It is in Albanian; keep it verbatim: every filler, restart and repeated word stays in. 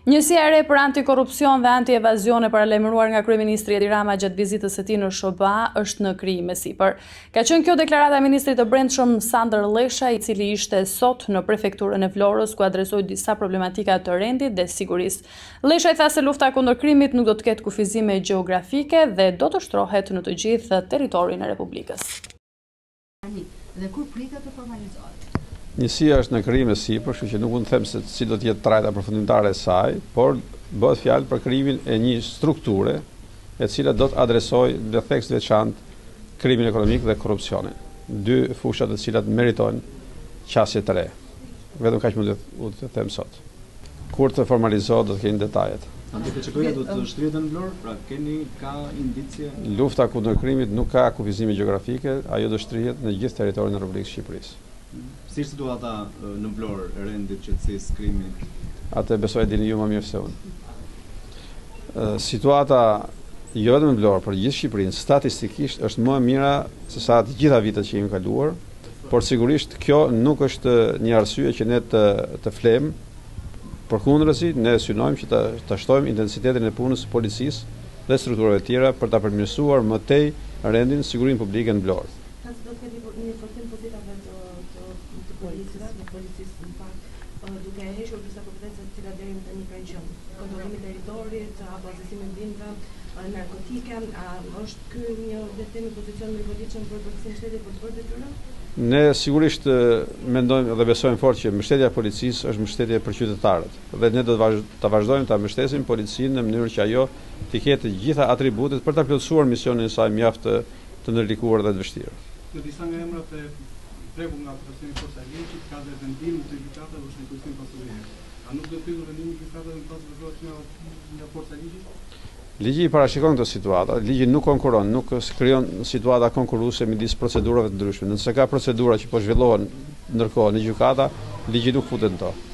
Njësia e re për antikorrupsion dhe antievazion e paralajmëruar nga kryeministri Edi Rama gjatë vizitës së tij në S H B A është në krijim e sipër. Ka qenë kjo deklarata e ministrit të Brendshëm Sandër Lesha, i cili ishte sot në prefekturën e Florës ku adresoi disa problematika të rendit dhe sigurisë. Lesha i tha se lufta kundër krimit nuk do të ketë kufizime gjeografike dhe do të shtrohet në të gjithë territorin e Republikës. Dhe kur pritet të formalizohet? Njësia është në krijim e sipër, kështu që nuk mund të them se si do të jetë trajta përfundimtare e saj, por bëhet fjalë për krijimin e një strukture e cila do të adresojë në theks veçantë krimin ekonomik dhe korrupsionin. Dy fusha të cilat meritojnë qasje të re. Vetëm kaq mund të them sot. Kur të formalizohet do të keni detajet. Anti-P C K-ja do të shtrihet në Vlorë, pra keni ka indicie? Lufta kundër krimit nuk ka kufizime gjeografike, ajo do shtrihet në gjithë territorin e Republikës së Shqipërisë. Si është situata në Vlorë, rendit, qetësisë, krimit? Atë besoj e dini ju më mirë se unë. Situata jo vetëm në Vlorë, por gjithë Shqipërinë statistikisht është më e mira se sa të gjitha vitet që jemi kaluar, por sigurisht kjo nuk është një arsye që ne të, të flem. Përkundërzi, ne synojmë që të, të shtojmë intensitetin e punës së policisë dhe strukturave tjera për ta përmirësuar më tej rendin sigurinë publike në Vlorë. Pas do të keni një forcim pozitave të të policisë, në policisë në fakt, duke e hequr disa kompetenca të cilat deri më tani kanë qenë. Kontrollimi i territorit, apo azësimi bimëve, narkotike, a është ky një detyrë pozicion më i goditshëm për policinë e shtetit për të bërë detyrën? Ne sigurisht mendojmë dhe besojmë fort që mbështetja e policisë është mbështetje për qytetarët dhe ne do të vazhdojmë ta mbështesim policinë në mënyrë që ajo të ketë të gjitha atributet për ta plotësuar misionin e saj mjaft të, të ndërlikuar dhe të vështirë. Në disa nga emrat e prekur nga profesioni Forca e Ligjit ka dhe vendim të gjykatave ose në kujtim pasurie. A nuk do të pyet vendimi i gjykatave në pas vëzhgohet nga nga Forca e Ligjit? Ligji i parashikon këtë situatë, ligji nuk konkuron, nuk krijon situata konkurruese midis procedurave të ndryshme. Nëse ka procedura që po zhvillohen ndërkohë në gjykata, ligji nuk futet në to.